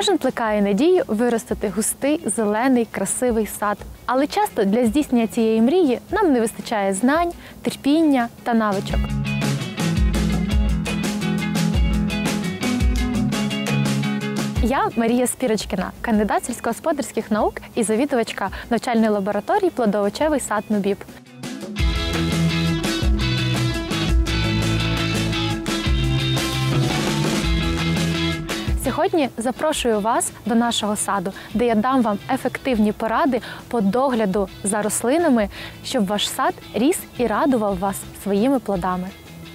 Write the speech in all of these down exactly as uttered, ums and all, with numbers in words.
Кожен плекає надію виростити густий, зелений, красивий сад. Але часто для здійснення цієї мрії нам не вистачає знань, терпіння та навичок. Я Марія Спірочкіна, кандидат сільськогосподарських наук і завідувачка навчальної лабораторії «Плодоовочевий сад Нубіб». Сьогодні запрошую вас до нашого саду, де я дам вам ефективні поради по догляду за рослинами, щоб ваш сад ріс і радував вас своїми плодами.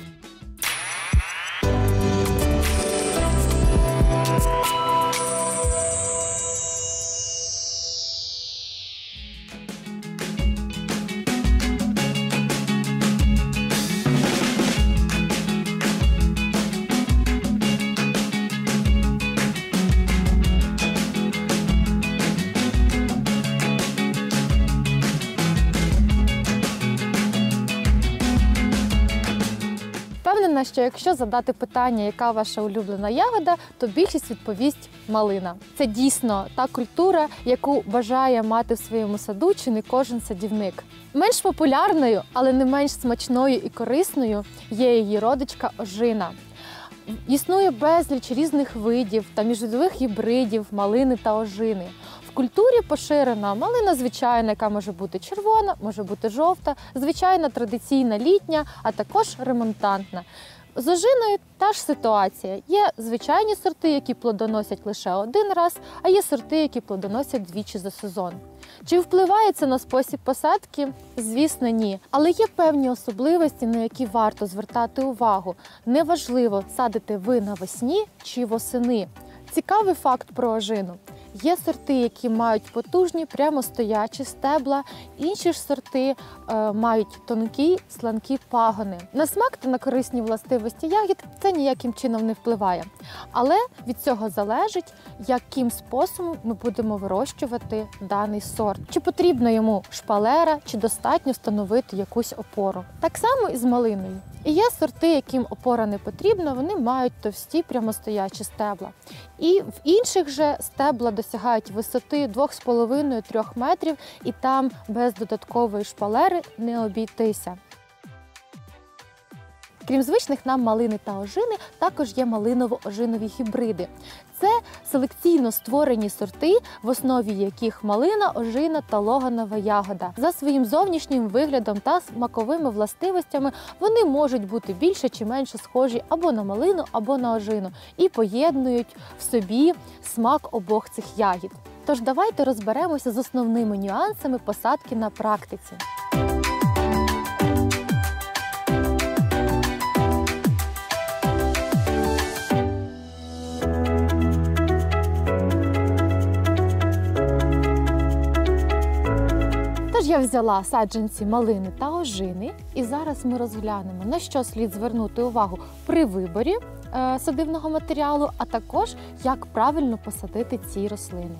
Впевнена, що якщо задати питання, яка ваша улюблена ягода, то більшість відповість – малина. Це дійсно та культура, яку бажає мати в своєму саду чи не кожен садівник. Менш популярною, але не менш смачною і корисною є її родичка ожина. Існує безліч різних видів та міжвидових гібридів малини та ожини. В культурі поширена малина звичайна, яка може бути червона, може бути жовта, звичайна традиційна літня, а також ремонтантна. З ожиною та ж ситуація. Є звичайні сорти, які плодоносять лише один раз, а є сорти, які плодоносять двічі за сезон. Чи впливає це на спосіб посадки? Звісно, ні. Але є певні особливості, на які варто звертати увагу. Неважливо, садите ви навесні чи восени. Цікавий факт про ожину. Є сорти, які мають потужні, прямостоячі стебла, інші ж сорти е, мають тонкі, сланкі пагони. На смак та на корисні властивості ягід це ніяким чином не впливає. Але від цього залежить, яким способом ми будемо вирощувати даний сорт. Чи потрібна йому шпалера, чи достатньо встановити якусь опору. Так само і з малиною. І є сорти, яким опора не потрібна, вони мають товсті прямостоячі стебла. І в інших же стебла досягають висоти двох з половиною - трьох метрів, і там без додаткової шпалери не обійтися. Крім звичних нам малини та ожини, також є малиново-ожинові гібриди. Це селекційно створені сорти, в основі яких малина, ожина та логанова ягода. За своїм зовнішнім виглядом та смаковими властивостями вони можуть бути більше чи менше схожі або на малину, або на ожину і поєднують в собі смак обох цих ягід. Тож давайте розберемося з основними нюансами посадки на практиці. Тож я взяла саджанці малини та ожини, і зараз ми розглянемо, на що слід звернути увагу при виборі е, садивного матеріалу, а також як правильно посадити ці рослини.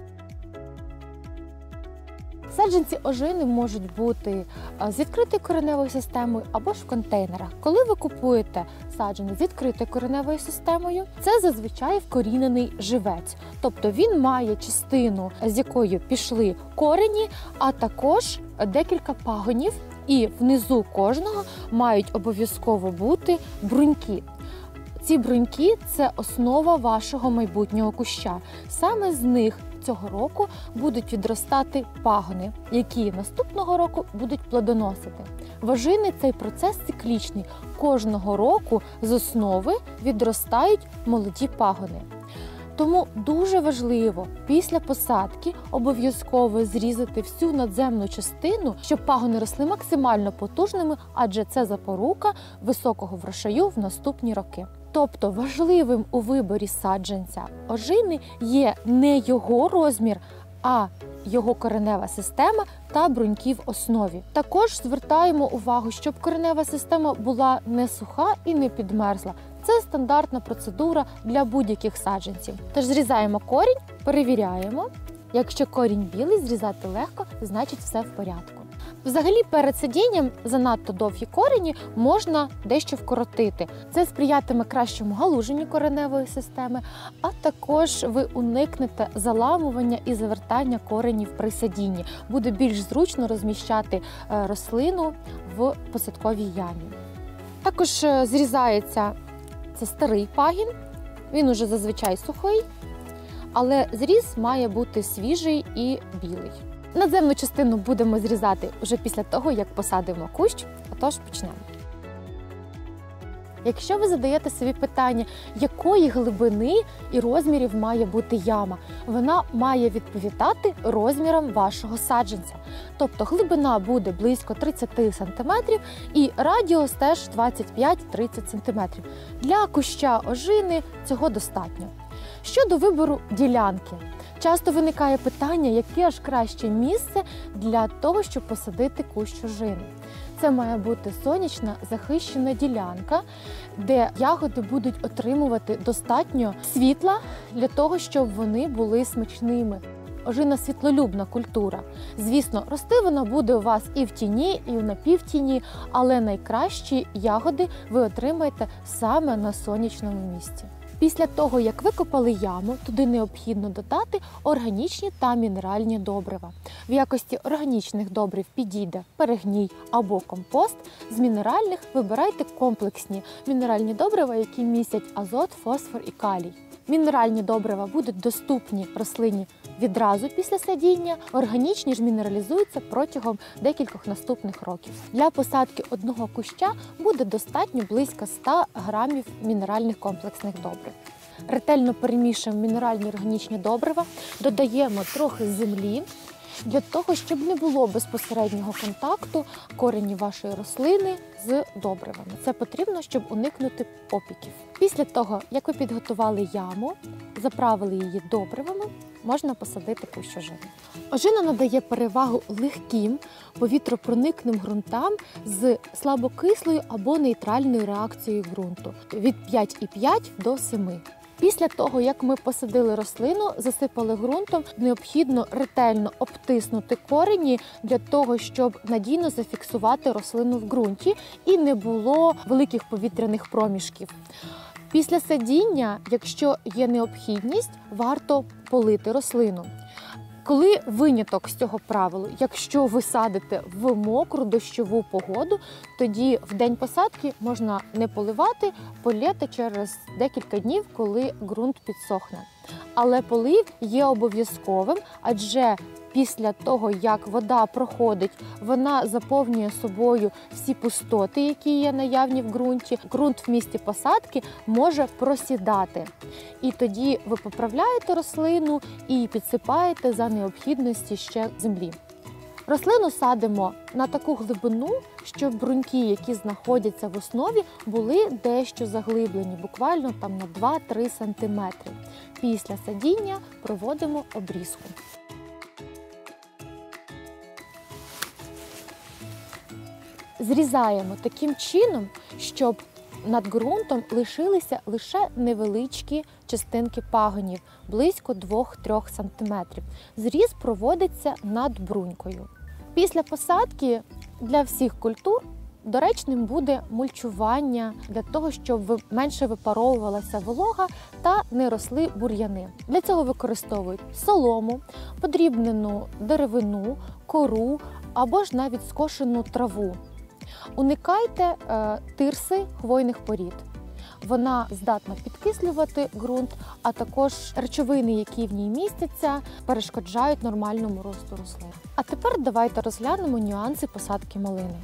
Саджанці ожини можуть бути з відкритою кореневою системою або ж в контейнерах. Коли ви купуєте саджанець з відкритою кореневою системою, це зазвичай вкорінений живець. Тобто він має частину, з якою пішли корені, а також декілька пагонів, і внизу кожного мають обов'язково бути бруньки. Ці бруньки – це основа вашого майбутнього куща. Саме з них цього року будуть відростати пагони, які наступного року будуть плодоносити. В ожини цей процес циклічний. Кожного року з основи відростають молоді пагони. Тому дуже важливо після посадки обов'язково зрізати всю надземну частину, щоб пагони росли максимально потужними, адже це запорука високого врожаю в наступні роки. Тобто важливим у виборі саджанця ожини є не його розмір, а його коренева система та бруньки в основі. Також звертаємо увагу, щоб коренева система була не суха і не підмерзла. Це стандартна процедура для будь-яких саджанців. Тож зрізаємо корінь, перевіряємо. Якщо корінь білий, зрізати легко, значить все в порядку. Взагалі, перед садінням занадто довгі корені можна дещо вкоротити. Це сприятиме кращому галуженню кореневої системи, а також ви уникнете заламування і завертання коренів при садінні. Буде більш зручно розміщати рослину в посадковій ямі. Також зрізається це старий пагін, він уже зазвичай сухий, але зріз має бути свіжий і білий. Надземну частину будемо зрізати вже після того, як посадимо кущ, отож почнемо. Якщо ви задаєте собі питання, якої глибини і розмірів має бути яма, вона має відповідати розмірам вашого саджанця. Тобто глибина буде близько тридцять сантиметрів і радіус теж двадцять п'ять - тридцять сантиметрів. Для куща ожини цього достатньо. Щодо вибору ділянки. Часто виникає питання, яке ж краще місце для того, щоб посадити кущ ожини. Це має бути сонячна захищена ділянка, де ягоди будуть отримувати достатньо світла для того, щоб вони були смачними. Ожина – світлолюбна культура. Звісно, рости вона буде у вас і в тіні, і в напівтіні, але найкращі ягоди ви отримаєте саме на сонячному місці. Після того, як викопали яму, туди необхідно додати органічні та мінеральні добрива. В якості органічних добрив підійде перегній або компост. З мінеральних вибирайте комплексні мінеральні добрива, які містять азот, фосфор і калій. Мінеральні добрива будуть доступні рослині відразу після садіння, органічні ж мінералізуються протягом декількох наступних років. Для посадки одного куща буде достатньо близько ста грамів мінеральних комплексних добрив. Ретельно перемішуємо мінеральні органічні добрива, додаємо трохи землі, для того, щоб не було безпосереднього контакту коренів вашої рослини з добривами. Це потрібно, щоб уникнути опіків. Після того, як ви підготували яму, заправили її добривами, можна посадити кущ ожини. Ожина надає перевагу легким, повітропроникним ґрунтам з слабокислою або нейтральною реакцією ґрунту від п'ять і п'ять до семи. Після того, як ми посадили рослину, засипали ґрунтом, необхідно ретельно обтиснути корені для того, щоб надійно зафіксувати рослину в ґрунті і не було великих повітряних проміжків. Після садіння, якщо є необхідність, варто полити рослину. Коли виняток з цього правила, якщо ви садите в мокру дощову погоду, тоді в день посадки можна не поливати, полити через декілька днів, коли ґрунт підсохне. Але полив є обов'язковим, адже після того, як вода проходить, вона заповнює собою всі пустоти, які є наявні в ґрунті. Ґрунт в місці посадки може просідати. І тоді ви поправляєте рослину і підсипаєте за необхідності ще землі. Рослину садимо на таку глибину, щоб бруньки, які знаходяться в основі, були дещо заглиблені, буквально там на два-три сантиметри. Після садіння проводимо обрізку. Зрізаємо таким чином, щоб над ґрунтом лишилися лише невеличкі частинки пагонів, близько двох-трьох сантиметрів. Зріз проводиться над брунькою. Після посадки для всіх культур доречним буде мульчування для того, щоб менше випаровувалася волога та не росли бур'яни. Для цього використовують солому, подрібнену деревину, кору або ж навіть скошену траву. Уникайте е, тирси хвойних порід. Вона здатна підкислювати ґрунт, а також речовини, які в ній містяться, перешкоджають нормальному росту рослин. А тепер давайте розглянемо нюанси посадки малини.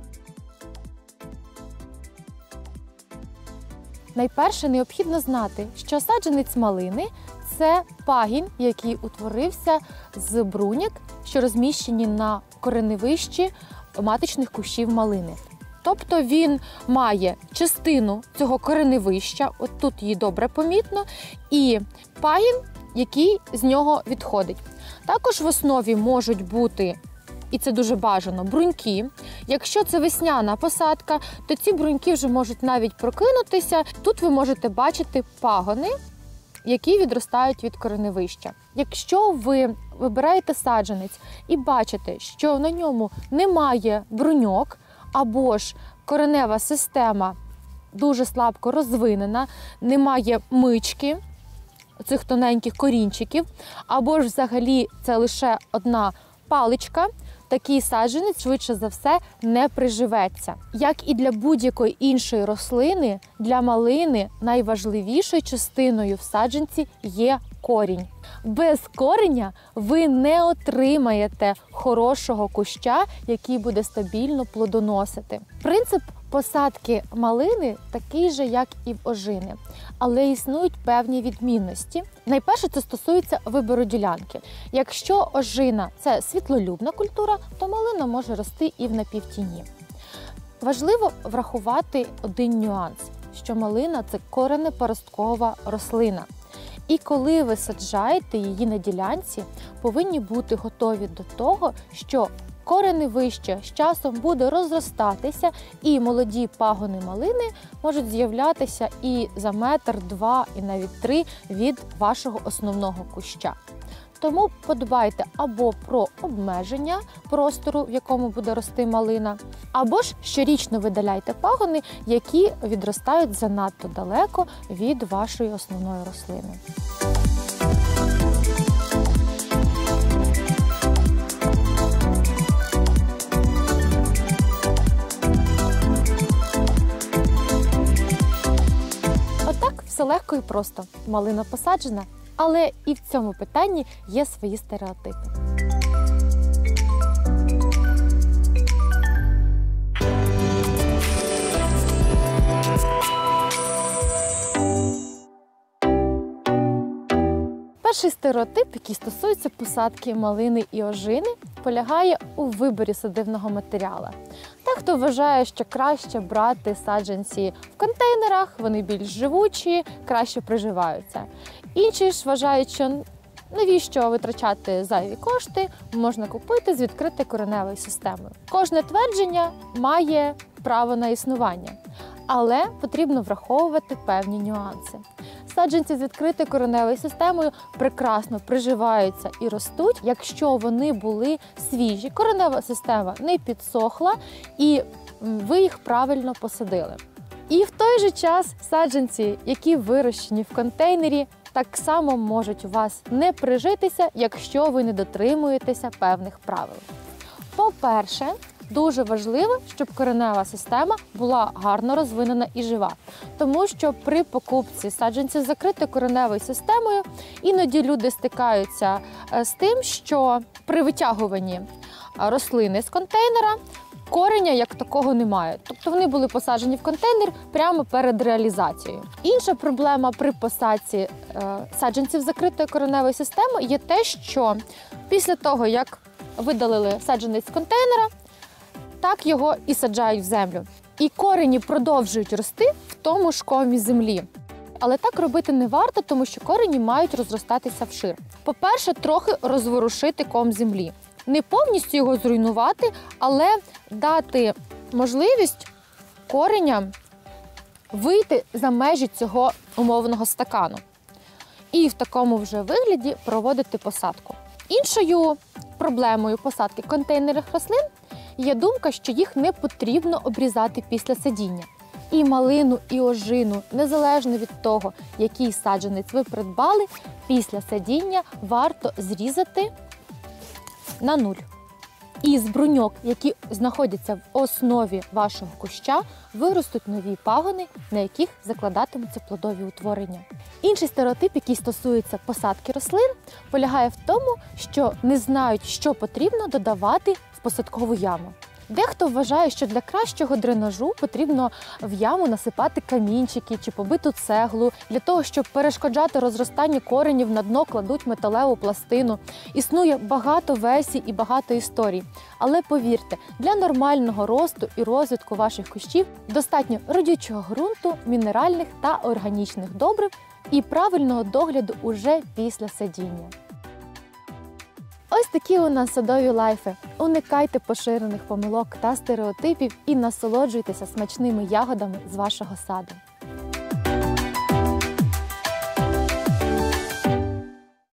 Найперше необхідно знати, що саджанець малини – це пагін, який утворився з бруньок, що розміщені на кореневищі маточних кущів малини. Тобто він має частину цього кореневища, от тут її добре помітно, і пагін, який з нього відходить. Також в основі можуть бути, і це дуже бажано, бруньки. Якщо це весняна посадка, то ці бруньки вже можуть навіть прокинутися. Тут ви можете бачити пагони, які відростають від кореневища. Якщо ви вибираєте саджанець і бачите, що на ньому немає бруньок, або ж коренева система дуже слабко розвинена, немає мички, цих тоненьких корінчиків, або ж взагалі це лише одна паличка, такий саджанець, швидше за все, не приживеться. Як і для будь-якої іншої рослини, для малини найважливішою частиною в саджанці є корінь. Без кореня ви не отримаєте хорошого куща, який буде стабільно плодоносити. Принцип посадки малини такий же, як і в ожини, але існують певні відмінності. Найперше, це стосується вибору ділянки. Якщо ожина – це світлолюбна культура, то малина може рости і в напівтіні. Важливо врахувати один нюанс, що малина – це коренепаросткова рослина. І коли ви саджаєте її на ділянці, повинні бути готові до того, що кореневище з часом буде розростатися, і молоді пагони малини можуть з'являтися і за метр, два, і навіть три від вашого основного куща. Тому подбайте або про обмеження простору, в якому буде рости малина, або ж щорічно видаляйте пагони, які відростають занадто далеко від вашої основної рослини. Отак все легко і просто. Малина посаджена. Але і в цьому питанні є свої стереотипи. Перший стереотип, який стосується посадки малини і ожини, полягає у виборі садивного матеріалу. Дехто вважає, що краще брати саджанці в контейнерах, вони більш живучі, краще приживаються. Інші ж вважають, що навіщо витрачати зайві кошти, можна купити з відкритою кореневою системою. Кожне твердження має право на існування, але потрібно враховувати певні нюанси. Саджанці з відкритою кореневою системою прекрасно приживаються і ростуть, якщо вони були свіжі, коренева система не підсохла і ви їх правильно посадили. І в той же час саджанці, які вирощені в контейнері, так само можуть у вас не прижитися, якщо ви не дотримуєтеся певних правил. По-перше, дуже важливо, щоб коренева система була гарно розвинена і жива. Тому що при покупці саджанців з закритою кореневою системою іноді люди стикаються з тим, що при витягуванні рослини з контейнера кореня як такого немає. Тобто вони були посаджені в контейнер прямо перед реалізацією. Інша проблема при посадці е, саджанців з закритою кореневою системою є те, що після того, як видалили саджанець з контейнера, так його і саджають в землю. І корені продовжують рости в тому ж комі землі. Але так робити не варто, тому що корені мають розростатися вшир. По-перше, трохи розворушити ком землі. Не повністю його зруйнувати, але дати можливість кореням вийти за межі цього умовного стакану. І в такому вже вигляді проводити посадку. Іншою проблемою посадки контейнерних рослин є думка, що їх не потрібно обрізати після садіння. І малину, і ожину, незалежно від того, який саджанець ви придбали, після садіння варто зрізати на нуль. І з бруньок, які знаходяться в основі вашого куща, виростуть нові пагони, на яких закладатимуться плодові утворення. Інший стереотип, який стосується посадки рослин, полягає в тому, що не знають, що потрібно додавати в посадкову яму. Дехто вважає, що для кращого дренажу потрібно в яму насипати камінчики чи побиту цеглу. Для того, щоб перешкоджати розростанню коренів, на дно кладуть металеву пластину. Існує багато версій і багато історій. Але повірте, для нормального росту і розвитку ваших кущів достатньо родючого ґрунту, мінеральних та органічних добрив і правильного догляду уже після садіння. Ось такі у нас садові лайфи. Уникайте поширених помилок та стереотипів і насолоджуйтеся смачними ягодами з вашого саду.